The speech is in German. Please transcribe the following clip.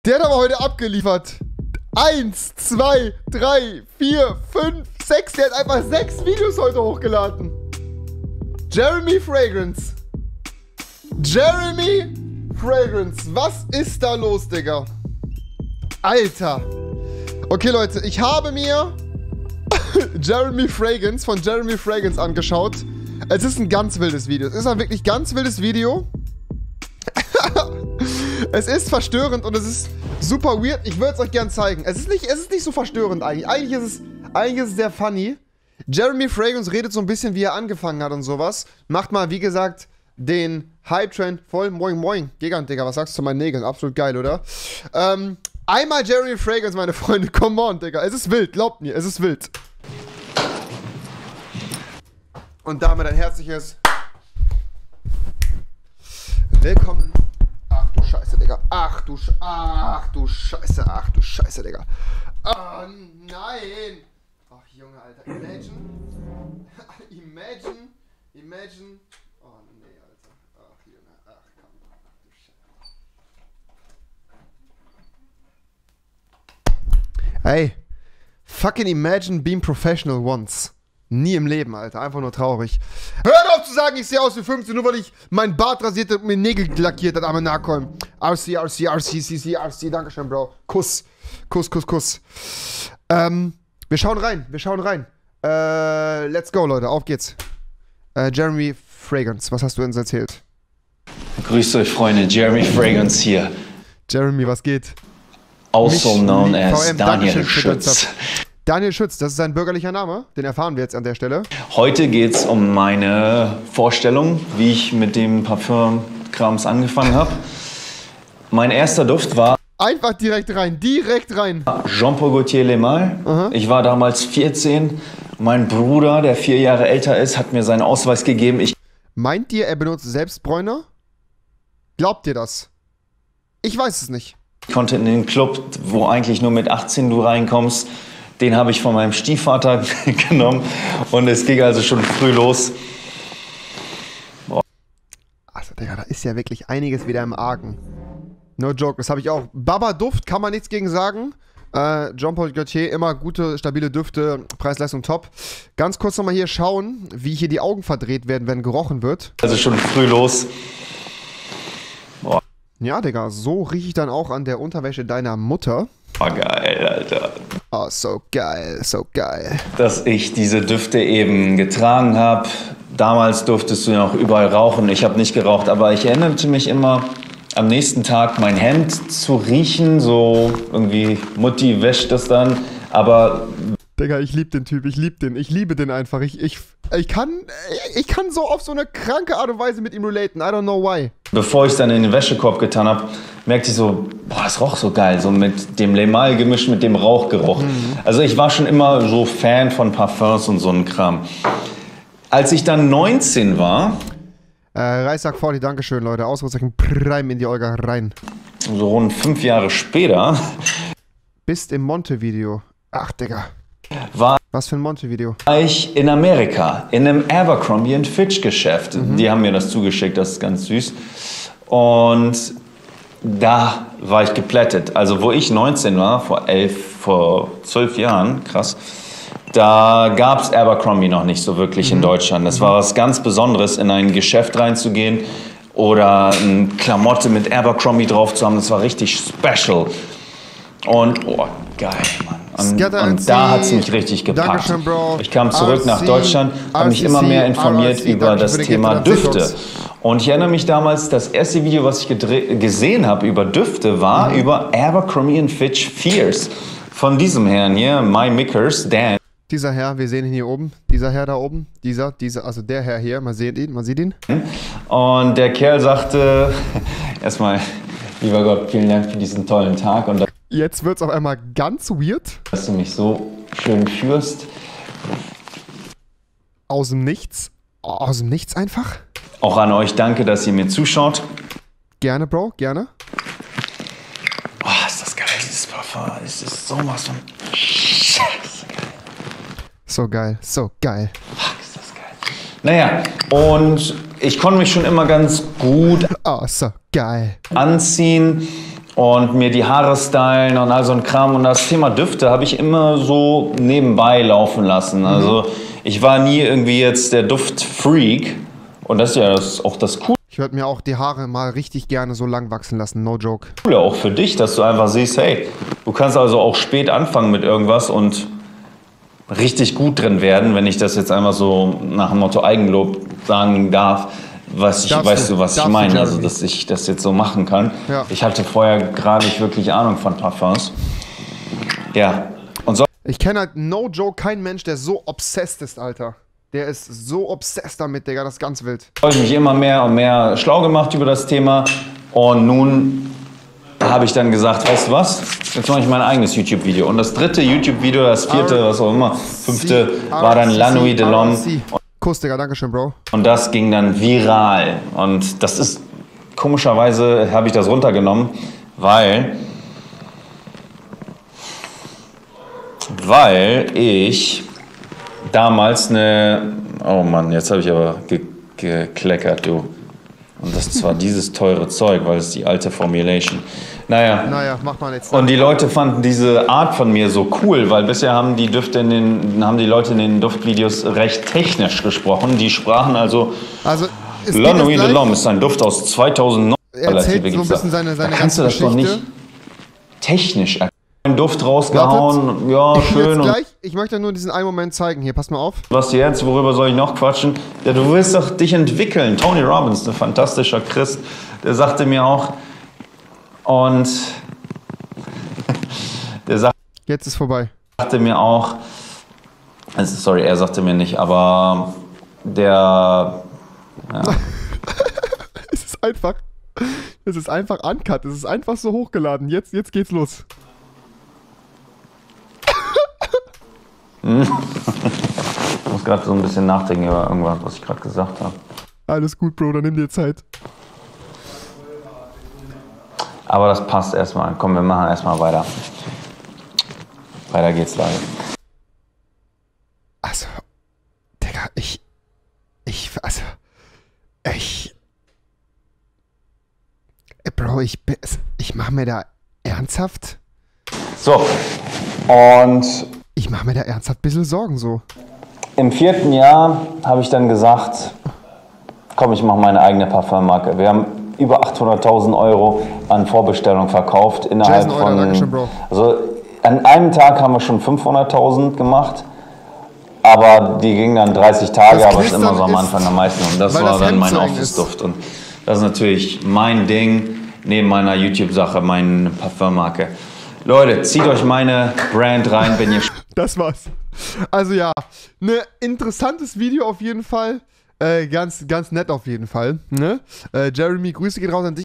Der hat aber heute abgeliefert. 1, 2, 3, 4, 5, 6. Der hat einfach 6 Videos heute hochgeladen. Jeremy Fragrance. Jeremy Fragrance. Was ist da los, Digga? Alter. Okay, Leute. Ich habe mir Jeremy Fragrance von Jeremy Fragrance angeschaut. Es ist ein ganz wildes Video. Es ist ein wirklich ganz wildes Video. Es ist verstörend und es ist super weird. Ich würde es euch gerne zeigen. Es ist nicht so verstörend eigentlich. Eigentlich ist es sehr funny. Jeremy Fragrance redet so ein bisschen, wie er angefangen hat und sowas. Macht mal, wie gesagt, den Hype-Trend voll. Moin, moin. Gigant, Digga, was sagst du zu meinen Nägeln? Absolut geil, oder? Einmal Jeremy Fragrance, meine Freunde. Come on, Digga. Es ist wild, glaubt mir, es ist wild. Und damit ein herzliches Willkommen. Ach du Scheiße, Digga. Ach du Scheiße, Digga. Oh nein. Ach Junge, Alter. Imagine. Oh nee, Alter. Ach Junge. Ach komm. Ach du Scheiße. Ey. Fucking imagine being professional once. Nie im Leben, Alter. Einfach nur traurig. Hört auf zu sagen, ich sehe aus wie 15, nur weil ich meinen Bart rasiert und mir Nägel lackiert hat, arme Nachkommen. RC, Dankeschön, Bro. Kuss. Wir schauen rein. Let's go, Leute. Auf geht's. Jeremy Fragrance, was hast du uns erzählt? Grüßt euch, Freunde. Jeremy Fragrance hier. Jeremy, was geht? Also known as VM, Daniel Schütz. Daniel Schütz, das ist sein bürgerlicher Name. Den erfahren wir jetzt an der Stelle. Heute geht es um meine Vorstellung, wie ich mit dem Parfümkrams angefangen habe. Mein erster Duft war einfach direkt rein. Jean-Paul Gaultier Le Male. Ich war damals 14. Mein Bruder, der 4 Jahre älter ist, hat mir seinen Ausweis gegeben. Meint ihr, er benutzt selbst Bräuner? Glaubt ihr das? Ich weiß es nicht. Ich konnte in den Club, wo eigentlich nur mit 18 du reinkommst. Den habe ich von meinem Stiefvater genommen und es ging also schon früh los. Boah. Also, Digga, da ist ja wirklich einiges wieder im Argen. No joke, das habe ich auch. Baba Duft, kann man nichts gegen sagen. Jean-Paul Gaultier, immer gute, stabile Düfte, Preis-Leistung top. Ganz kurz nochmal hier schauen, wie hier die Augen verdreht werden, wenn gerochen wird. Also schon früh los. Boah. Ja, Digga, so rieche ich dann auch an der Unterwäsche deiner Mutter. Oh, geil, Alter. Oh, so geil. Dass ich diese Düfte eben getragen habe. Damals durftest du ja noch überall rauchen. Ich habe nicht geraucht, aber ich erinnerte mich immer, am nächsten Tag mein Hemd zu riechen. So irgendwie, Mutti wäscht das dann. Aber Digga, ich liebe den Typ, ich liebe den einfach. Ich kann so auf so eine kranke Art und Weise mit ihm relaten. I don't know why. Bevor ich es dann in den Wäschekorb getan habe, merkte ich so, boah, das roch so geil. So mit dem Le Male gemischt mit dem Rauchgeruch. Also ich war schon immer so Fan von Parfums und so einem Kram. Als ich dann 19 war... Reissack 40, Dankeschön, Leute. Ausrufezeichen Prime in die Olga rein. So rund 5 Jahre später... Bist im Monte-Video. Ach, Digga. Was für ein Monte-Video? War ich in Amerika, in einem Abercrombie Fitch Geschäft. Die haben mir das zugeschickt, das ist ganz süß. Und da war ich geplättet. Also wo ich 19 war, vor 12 Jahren, krass, da gab es Abercrombie noch nicht so wirklich in Deutschland. Das war was ganz Besonderes, in ein Geschäft reinzugehen oder eine Klamotte mit Abercrombie drauf zu haben. Das war richtig special. Und, oh, geil, Mann. Und da hat es mich richtig gepackt. Dankeschön, Bro. Ich kam zurück nach Deutschland, habe mich immer mehr informiert über das Thema Düfte. Und ich erinnere mich damals, das erste Video, was ich gesehen habe über Düfte, war über Abercrombie Fitch Fierce. Von diesem Herrn hier, My Mickers, Dan. Dieser Herr, wir sehen ihn hier oben. Dieser Herr da oben. Also der Herr hier, man sieht ihn. Und der Kerl sagte, erstmal, lieber Gott, vielen Dank für diesen tollen Tag. Und jetzt wird's auf einmal ganz weird. Dass du mich so schön führst. Aus dem Nichts. Aus dem Nichts einfach. Auch an euch danke, dass ihr mir zuschaut. Gerne, Bro, gerne. Oh, ist das geil, dieses Parfum. Es ist sowas von Scheiße geil. So geil, so geil. Fuck, ist das geil. Naja, und ich konnte mich schon immer ganz gut so geil anziehen. und mir die Haare stylen und all so ein Kram. Und das Thema Düfte habe ich immer so nebenbei laufen lassen. Also ich war nie irgendwie jetzt der Duftfreak. Und das ist ja auch das Coole. Ich würde mir auch die Haare mal richtig gerne so lang wachsen lassen, no joke. Auch für dich, dass du einfach siehst, hey, du kannst also auch spät anfangen mit irgendwas und richtig gut drin werden, wenn ich das jetzt einfach so nach dem Motto Eigenlob sagen darf. Weißt du, was ich meine? Also, dass ich das jetzt so machen kann. Ja. Ich hatte vorher gerade nicht wirklich Ahnung von Parfums. Ja. Und so. Ich kenne halt, no joke, keinen Mensch, der so obsessed ist, Alter. Der ist so obsessed damit, Digga, das ist ganz wild. Habe ich mich immer mehr und mehr schlau gemacht über das Thema. Und nun habe ich dann gesagt, weißt du was? Jetzt mache ich mein eigenes YouTube-Video. Und das dritte YouTube-Video, das vierte, was auch immer, fünfte, war dann La Nuit de l'Homme. Kuss, Digga, dankeschön, Bro. Und das ging dann viral. Und das ist, komischerweise habe ich das runtergenommen, weil ich damals oh Mann, jetzt habe ich aber gekleckert, du. Und das zwar dieses teure Zeug, weil es die alte Formulation. Naja, mach mal jetzt. Und die Leute fanden diese Art von mir so cool, weil bisher haben die Leute in den Duftvideos recht technisch gesprochen. Die sprachen also La Nuit de l'Homme ist ein Duft aus 2009. Er erzählt so ein bisschen seine kannst du das Geschichte. doch nicht technisch erklären. Einen Duft rausgehauen, ja, schön. Ich möchte nur diesen einen Moment zeigen. Hier, pass mal auf. Was jetzt, worüber soll ich noch quatschen? Ja, du willst doch dich entwickeln. Tony Robbins, ein fantastischer Christ, der sagte mir auch, und Jetzt ist vorbei. Sagte mir auch, sorry, er sagte mir nicht, aber ja. Es ist einfach uncut, es ist einfach so hochgeladen. Jetzt geht's los. Ich muss gerade so ein bisschen nachdenken über irgendwas, was ich gerade gesagt habe. Alles gut, Bro, dann nimm dir Zeit. Aber das passt erstmal. Komm, wir machen erstmal weiter. Weiter geht's leider. Also, Digga, ich mach mir da ernsthaft? So, und ich mach mir da ernsthaft ein bisschen Sorgen so. Im 4. Jahr habe ich dann gesagt, komm, ich mache meine eigene Parfummarke. Wir haben über 800.000 Euro an Vorbestellungen verkauft innerhalb von... Dankeschön, Bro. Also an einem Tag haben wir schon 500.000 gemacht, aber die gingen dann 30 Tage, aber es ist immer so am Anfang am meisten. Und das war dann mein Aufgussduft. Und das ist natürlich mein Ding, neben meiner YouTube-Sache, meine Parfummarke. Leute, zieht euch meine Brand rein, wenn ihr... Das war's. Also ja, ne, interessantes Video auf jeden Fall. Ganz nett auf jeden Fall. Ne? Jeremy, Grüße geht raus an dich.